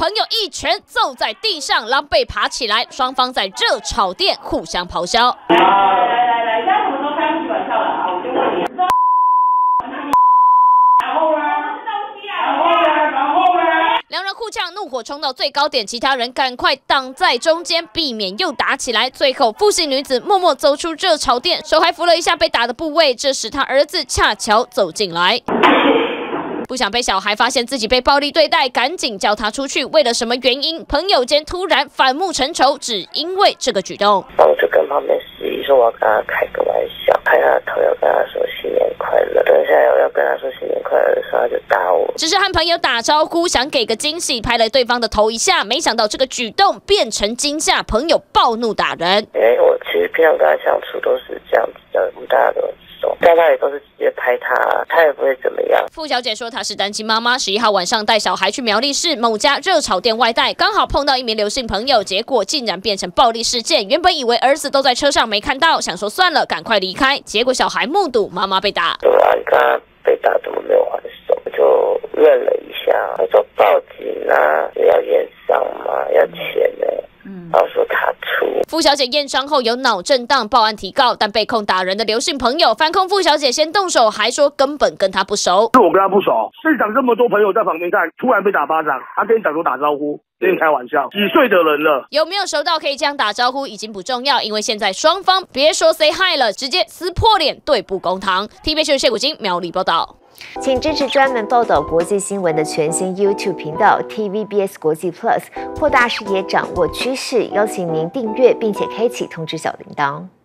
朋友一拳揍在地上，狼狈爬起来，双方在热炒店互相咆哮。来，现在什么时候开不起玩笑了啊？我就问你。然后呢？两人互呛，怒火冲到最高点，其他人赶快挡在中间，避免又打起来。最后，傅姓女子默默走出热炒店，手还扶了一下被打的部位。这时，她儿子恰巧走进来。不想被小孩发现自己被暴力对待，赶紧叫他出去。为了什么原因？朋友间突然反目成仇，只因为这个举动。 我就跟旁边司仪说，我要跟他开个玩笑，拍他的头，要跟他说新年快乐。等一下我要跟他说新年快乐的时候，他就打我。 只是和朋友打招呼，想给个惊喜，拍了对方的头一下，没想到这个举动变成惊吓，朋友暴怒打人。 因为我其实平常跟他相处都是这样子的，我们大家都很熟，但他也都是直接拍他，他也不会怎么样。 傅小姐说她是单亲妈妈，11号晚上带小孩去苗栗市某家热炒店外带，刚好碰到一名刘姓朋友，结果竟然变成暴力事件。原本以为儿子都在车上没看到，想说算了，赶快离开，结果小孩目睹妈妈被打。 对啊，你看他被打怎么没有还手？我就愣了一下，他说报警啊，要验伤嘛，要钱呢。然后说他出。 傅小姐验伤后有脑震荡，报案提告，但被控打人的刘姓朋友反控傅小姐先动手，还说根本跟他不熟。 是我跟他不熟，市长这么多朋友在旁边看，突然被打巴掌，他跟你讲说打招呼，跟你开玩笑，几岁的人了？ 有没有熟到可以这样打招呼已经不重要，因为现在双方别说 say hi 了，直接撕破脸对簿公堂。TVB 新闻谢古金苗栗报道。 请支持专门报道国际新闻的全新 YouTube 频道 TVBS 国际 Plus， 扩大视野，掌握趋势。邀请您订阅并且开启通知小铃铛。